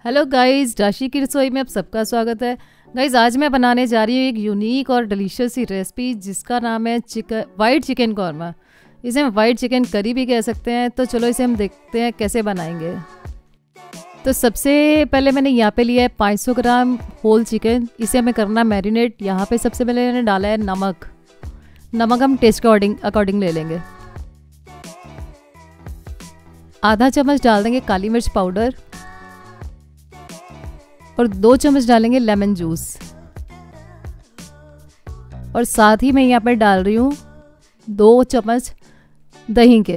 Hello guys, राशि की रसोई में आप सबका स्वागत है। गाइस, आज मैं बनाने जा रही हूँ एक यूनिक और डिलीशियस सी रेसिपी जिसका नाम है वाइट चिकन कौरमा। इसे हम वाइट चिकन करी भी कह सकते हैं। तो चलो इसे हम देखते हैं कैसे बनाएंगे। तो सबसे पहले मैंने यहाँ पे लिया है 500 ग्राम होल चिकन। इसे हमें करना मैरिनेट। यहाँ पे सबसे पहले मैंने डाला है नमक। हम टेस्ट के अकॉर्डिंग ले लेंगे। आधा चम्मच डाल देंगे काली मिर्च पाउडर और 2 चम्मच डालेंगे लेमन जूस। और साथ ही मैं यहाँ पर डाल रही हूँ 2 चम्मच दही के।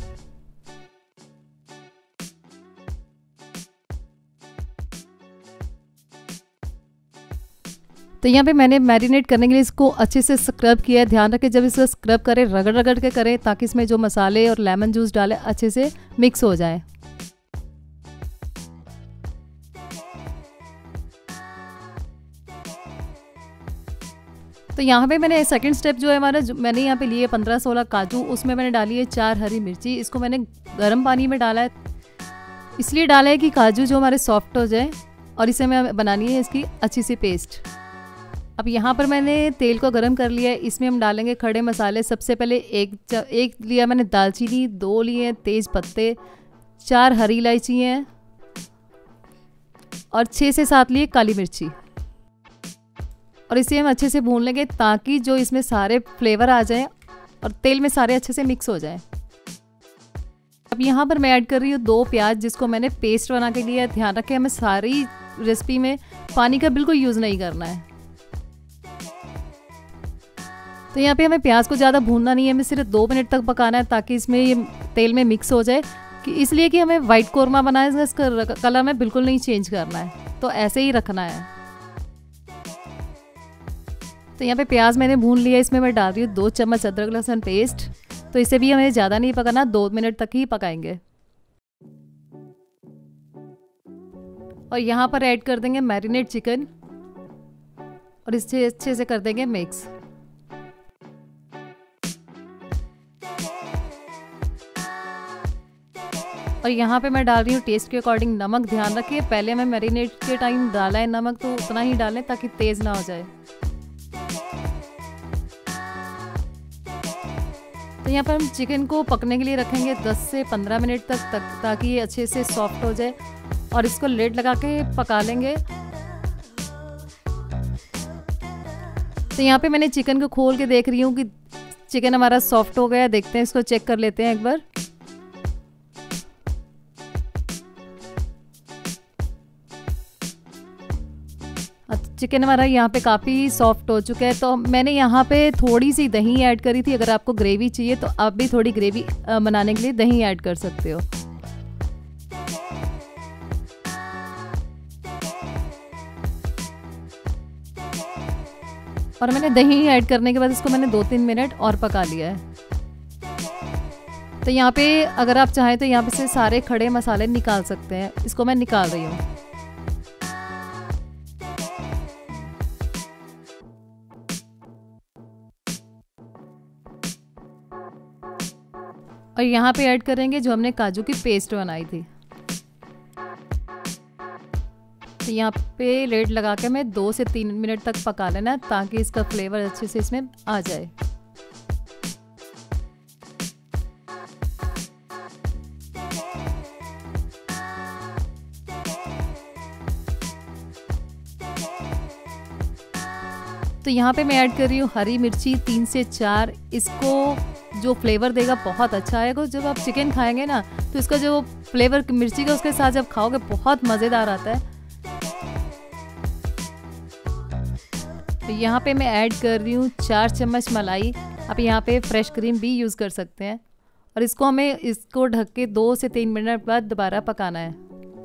तो यहाँ पे मैंने मैरिनेट करने के लिए इसको अच्छे से स्क्रब किया है। ध्यान रखें जब इसको स्क्रब करें रगड़ रगड़ के करें ताकि इसमें जो मसाले और लेमन जूस डाले अच्छे से मिक्स हो जाए। तो यहाँ पे मैंने सेकंड स्टेप जो है हमारा, मैंने यहाँ पे लिए 15-16 काजू। उसमें मैंने डाली है 4 हरी मिर्ची। इसको मैंने गर्म पानी में डाला है, इसलिए डाला है कि काजू जो हमारे सॉफ्ट हो जाए। और इसे हमें बनानी है इसकी अच्छी सी पेस्ट। अब यहाँ पर मैंने तेल को गर्म कर लिया है। इसमें हम डालेंगे खड़े मसाले। सबसे पहले एक लिया मैंने दालचीनी, 2 लिए तेज पत्ते, 4 हरी इलायची हैं और 6 से 7 लिए काली मिर्ची। और इसे हम अच्छे से भून लेंगे ताकि जो इसमें सारे फ्लेवर आ जाएं और तेल में सारे अच्छे से मिक्स हो जाएं। अब यहाँ पर मैं ऐड कर रही हूँ 2 प्याज जिसको मैंने पेस्ट बना के लिया है। ध्यान रखें हमें सारी रेसिपी में पानी का बिल्कुल यूज़ नहीं करना है। तो यहाँ पे हमें प्याज को ज़्यादा भूनना नहीं है, हमें सिर्फ 2 मिनट तक पकाना है ताकि इसमें ये तेल में मिक्स हो जाए। इसलिए कि हमें वाइट कौरमा बनाना है, इसका कलर में बिल्कुल नहीं चेंज करना है, तो ऐसे ही रखना है। तो यहाँ पे प्याज मैंने भून लिया। इसमें मैं डाल रही हूँ 2 चम्मच अदरक लहसुन पेस्ट। तो इसे भी हमें ज़्यादा नहीं पकाना, 2 मिनट तक ही पकाएंगे। और यहाँ पर ऐड कर देंगे मैरिनेट चिकन और इसे अच्छे से कर देंगे मिक्स। और यहाँ पे मैं डाल रही हूँ टेस्ट के अकॉर्डिंग नमक। ध्यान रखिए पहले मैं मैरिनेट के टाइम डाला है नमक, तो उतना ही डालें ताकि तेज़ ना हो जाए। तो यहाँ पर हम चिकन को पकने के लिए रखेंगे 10 से 15 मिनट तक ताकि ये अच्छे से सॉफ्ट हो जाए। और इसको लिड लगा के पका लेंगे। तो यहाँ पे मैंने चिकन को खोल के देख रही हूँ कि चिकन हमारा सॉफ्ट हो गया। देखते हैं, इसको चेक कर लेते हैं एक बार। चिकन हमारा यहाँ पे काफ़ी सॉफ्ट हो चुका है। तो मैंने यहाँ पे थोड़ी सी दही ऐड करी थी। अगर आपको ग्रेवी चाहिए तो आप भी थोड़ी ग्रेवी बनाने के लिए दही ऐड कर सकते हो। और मैंने दही ऐड करने के बाद इसको मैंने 2-3 मिनट और पका लिया है। तो यहाँ पे अगर आप चाहें तो यहाँ पे से सारे खड़े मसाले निकाल सकते हैं। इसको मैं निकाल रही हूँ। और यहाँ पे ऐड करेंगे जो हमने काजू की पेस्ट बनाई थी। तो यहाँ पे लेड लगा के मैं 2 से 3 मिनट तक पका लेना ताकि इसका फ्लेवर अच्छे से इसमें आ जाए। तो यहाँ पे मैं ऐड कर रही हूँ हरी मिर्ची 3 से 4। इसको जो फ्लेवर देगा बहुत अच्छा आएगा। जब आप चिकन खाएंगे ना तो इसका जो फ्लेवर मिर्ची का उसके साथ जब खाओगे बहुत मज़ेदार आता है। तो यहाँ पे मैं ऐड कर रही हूँ 4 चम्मच मलाई। आप यहाँ पे फ्रेश क्रीम भी यूज़ कर सकते हैं। और इसको ढक के 2 से 3 मिनट बाद दोबारा पकाना है।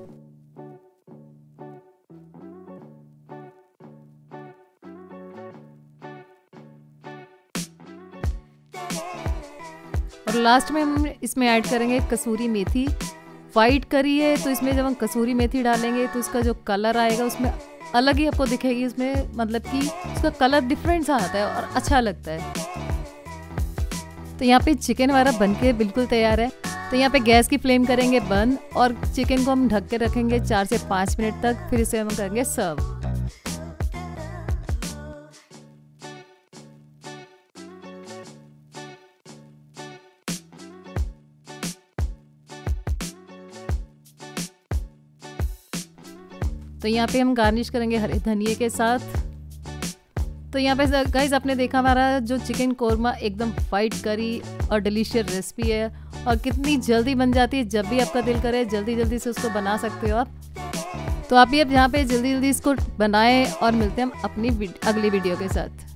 और लास्ट में हम इसमें ऐड करेंगे कसूरी मेथी। वाइट करी है तो इसमें जब हम कसूरी मेथी डालेंगे तो इसका जो कलर आएगा उसमें अलग ही आपको दिखेगी। उसमें मतलब कि उसका कलर डिफरेंट सा आता है और अच्छा लगता है। तो यहाँ पे चिकन हमारा बनके बिल्कुल तैयार है। तो यहाँ पे गैस की फ्लेम करेंगे बंद और चिकन को हम ढक के रखेंगे 4 से 5 मिनट तक, फिर इसे हम करेंगे सर्व। तो यहाँ पे हम गार्निश करेंगे हरे धनिये के साथ। तो यहाँ पे गाइस आपने देखा हमारा जो चिकन कोरमा एकदम वाइट करी और डिलीशियस रेसिपी है और कितनी जल्दी बन जाती है। जब भी आपका दिल करे जल्दी जल्दी से उसको बना सकते हो आप। तो आप भी अब यहाँ पे जल्दी जल्दी इसको बनाएं और मिलते हैं हम अपनी अगली वीडियो के साथ।